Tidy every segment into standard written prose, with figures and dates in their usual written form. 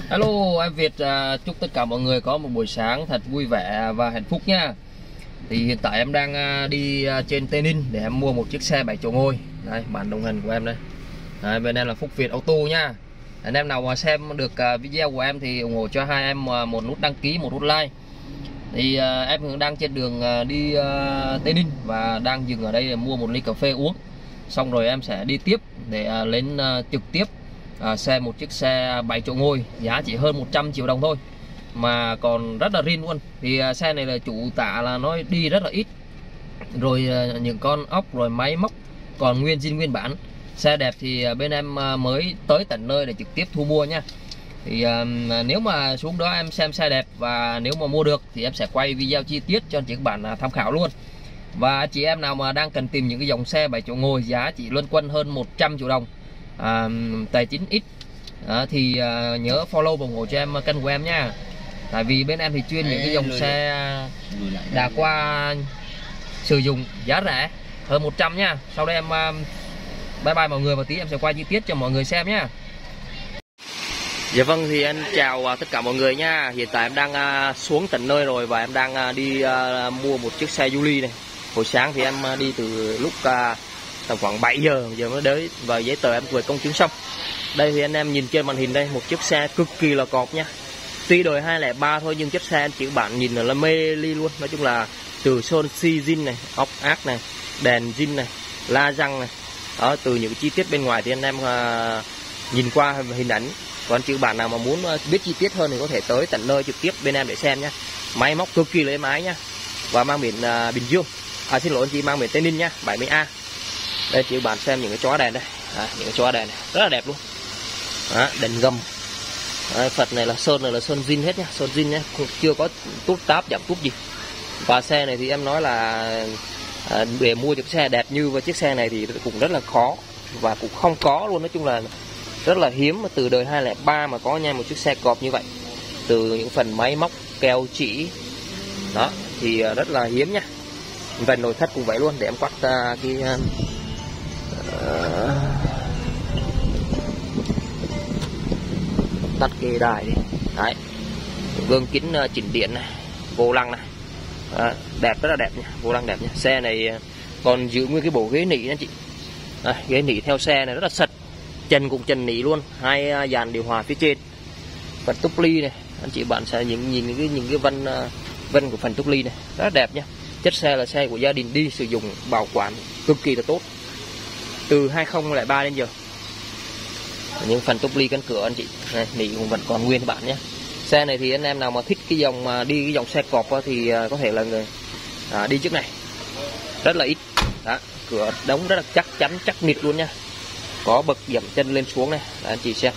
Hello, em Việt, chúc tất cả mọi người có một buổi sáng thật vui vẻ và hạnh phúc nha. Thì hiện tại em đang đi trên Tây Ninh để em mua một chiếc xe 7 chỗ ngồi. Đây, bạn đồng hành của em đây. Đấy, bên em là Phúc Việt Auto nha. Anh em nào mà xem được video của em thì ủng hộ cho hai em một nút đăng ký, một nút like. Thì em đang trên đường đi Tây Ninh và đang dừng ở đây để mua một ly cà phê uống. Xong rồi em sẽ đi tiếp để lên trực tiếp xe một chiếc xe 7 chỗ ngồi, giá chỉ hơn 100 triệu đồng thôi mà còn rất là riêng luôn. Thì xe này là chủ tả là nó đi rất là ít, rồi những con ốc rồi máy móc còn nguyên zin nguyên bản. Xe đẹp thì bên em mới tới tận nơi để trực tiếp thu mua nha. Thì nếu mà xuống đó em xem xe đẹp và nếu mà mua được thì em sẽ quay video chi tiết cho anh chị các bạn tham khảo luôn. Và chị em nào mà đang cần tìm những cái dòng xe 7 chỗ ngồi giá chỉ luân quanh hơn 100 triệu đồng, tài chính ít thì nhớ follow và ủng hộ cho em kênh của em nha. Tại vì bên em thì chuyên những cái dòng xe đã qua sử dụng giá rẻ hơn 100 nha. Sau đây em bye bye mọi người và tí em sẽ quay chi tiết cho mọi người xem nhé. Dạ vâng, thì em chào tất cả mọi người nha. Hiện tại em đang xuống tận nơi rồi và em đang đi mua một chiếc xe Yuli này. Hồi sáng thì em đi từ lúc tầm khoảng 7 giờ mới đến và giấy tờ em vừa công chứng xong. Đây thì anh em nhìn trên màn hình đây, một chiếc xe cực kỳ là cọp nha. Tuy đời 203 thôi nhưng chiếc xe anh chị bạn nhìn là mê ly luôn. Nói chung là từ sơn xi zin này, ốc ác này, đèn zin này, la răng này. Đó, từ những chi tiết bên ngoài thì anh em nhìn qua hình ảnh. Còn chị bạn nào mà muốn biết chi tiết hơn thì có thể tới tận nơi trực tiếp bên em để xem nhé. Máy móc cực kỳ là êm ái nhá. Và mang biển Bình Dương. Xin lỗi anh chị, mang biển Tây Ninh nhá, 70A. Đây chị bạn xem những cái chóa đèn đây. Những cái chóa đèn này rất là đẹp luôn. Đèn gầm. Phật này là sơn zin hết nhá, sơn zin nhá, chưa có tút táp giảm tút gì. Và xe này thì em nói là để mua chiếc xe đẹp như với chiếc xe này thì cũng rất là khó và cũng không có luôn. Nói chung là rất là hiếm mà từ đời 203 mà có nha một chiếc xe cọp như vậy. Từ những phần máy móc keo chỉ đó thì rất là hiếm nha. Phần nội thất cũng vậy luôn. Để em quát cái tắt cái đài đi. Đấy, gương kính chỉnh điện này, vô lăng này, đẹp, rất là đẹp nha, vô lăng đẹp nha. Xe này còn giữ nguyên cái bộ ghế nỉ nha chị. Ghế nỉ theo xe này rất là sạch, trần cũng trần nỉ luôn, hai dàn điều hòa phía trên. Phần túp ly này anh chị bạn sẽ nhìn cái vân của phần túp ly này rất là đẹp nha. Chất xe là xe của gia đình đi sử dụng bảo quản cực kỳ là tốt từ 2003 đến giờ. Những phần túp ly cánh cửa anh chị này, nỉ cũng vẫn còn nguyên bản nhé. Xe này thì anh em nào mà thích cái dòng mà đi cái dòng xe cọp thì có thể là người đi chiếc này rất là ít. Đó, cửa đóng rất là chắc chắn, chắc nịt luôn nha. Có bậc dậm chân lên xuống này. Đấy, anh chị xem.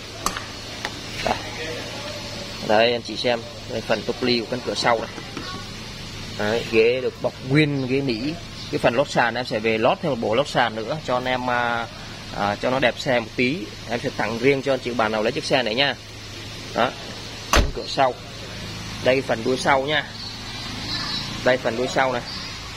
Đây anh chị xem đây, phần túp ly của cánh cửa sau này. Đấy, ghế được bọc nguyên ghế nỉ. Cái phần lót sàn em sẽ về lót thêm một bộ lót sàn nữa cho anh em cho nó đẹp xe một tí. Em sẽ tặng riêng cho anh chị bạn nào lấy chiếc xe này nha. Đó, cánh cửa sau. Đây phần đuôi sau nha. Đây phần đuôi sau này.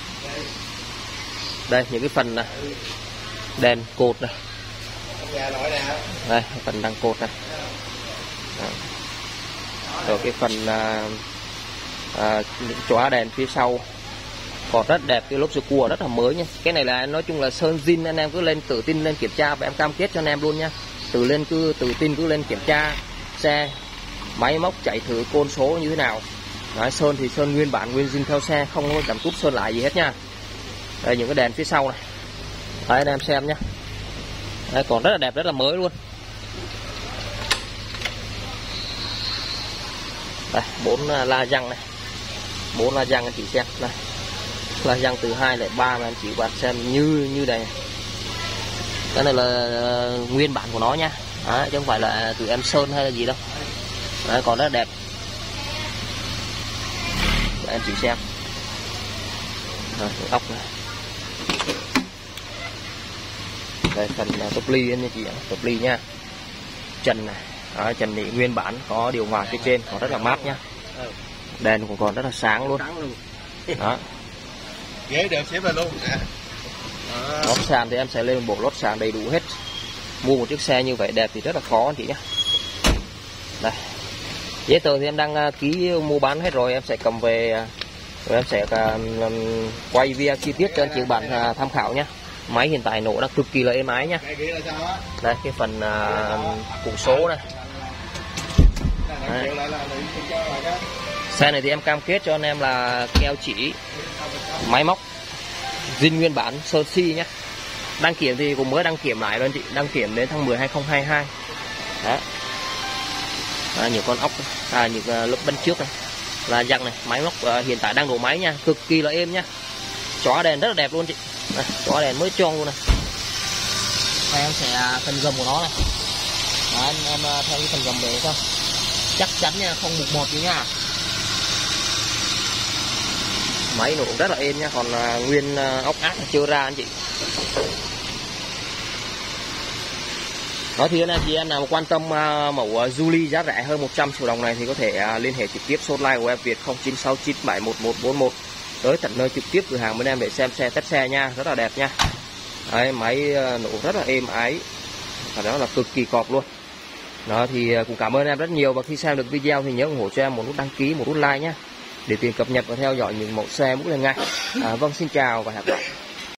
Đây những cái phần này, đèn cột này. Đây phần đằng cột này. Đó. Rồi cái phần những chóa đèn phía sau còn rất đẹp, cái lốp sơ cua rất là mới nha. Cái này là nói chung là sơn zin, anh em cứ lên tự tin lên kiểm tra và em cam kết cho anh em luôn nha. Tự tin cứ lên kiểm tra xe, máy móc chạy thử côn số như thế nào. Đấy, sơn thì sơn nguyên bản nguyên zin theo xe, không có giảm tút sơn lại gì hết nha. Đây những cái đèn phía sau này. Đấy anh em xem nhá. Đấy, còn rất là đẹp, rất là mới luôn. Đây 4 la răng này, 4 la răng anh chị xem này. La răng từ 203 mà anh chị bạn xem như đây. Cái này là nguyên bản của nó nha. Đấy, chứ không phải là tụi em sơn hay là gì đâu. Đấy, còn rất là đẹp. Để em chị xem. Rồi, ốc này. Đây phần túp ly anh chị ạ, túp ly nha. Trần này, đó, trần nỉ nguyên bản, có điều hòa phía trên, còn rất là mát nhá. Đèn cũng còn rất là sáng luôn. Đó. Ghế đều xếp lên luôn. Lót sàn thì em sẽ lên bộ lót sàn đầy đủ hết. Mua một chiếc xe như vậy đẹp thì rất là khó anh chị nhé. Đây Giấy tờ thì em đang ký mua bán hết rồi, em sẽ cầm về rồi em sẽ quay video chi tiết cho anh chị bạn tham khảo nhé. Máy hiện tại nổ đang cực kỳ là êm ái nhá. Đây cái phần củ số này. Đấy. Xe này thì em cam kết cho anh em là keo chỉ, máy móc zin nguyên bản sơ si nhé. Đăng kiểm thì cũng mới đăng kiểm lại luôn chị, đăng kiểm đến tháng 10 2022. Đó. Những con ốc, những lớp bên trước này là dăng này, máy móc hiện tại đang nổ máy nha, cực kỳ là êm nha. Chóa đèn rất là đẹp luôn chị. Này, chóa đèn mới tròn luôn này. Đây em sẽ phần gầm của nó này. Đó, em theo cái phần gầm để cho chắc chắn nha, không mục một gì nha. Máy nổ rất là êm nha, còn nguyên ốc ác chưa ra anh chị. Đó thì anh chị em nào quan tâm mẫu Julie giá rẻ hơn 100 triệu đồng này thì có thể liên hệ trực tiếp số hotline của em Việt 0969711141 tới tận nơi trực tiếp cửa hàng bên em để xem xe, test xe nha, rất là đẹp nha. Đấy, máy nổ rất là êm ái và đó là cực kỳ cọp luôn. Đó thì cũng cảm ơn em rất nhiều, và khi xem được video thì nhớ ủng hộ cho em một nút đăng ký, một nút like nhé, để tiền cập nhật và theo dõi những mẫu xe mỗi lần ngay. Vâng, xin chào và hẹn gặp lại.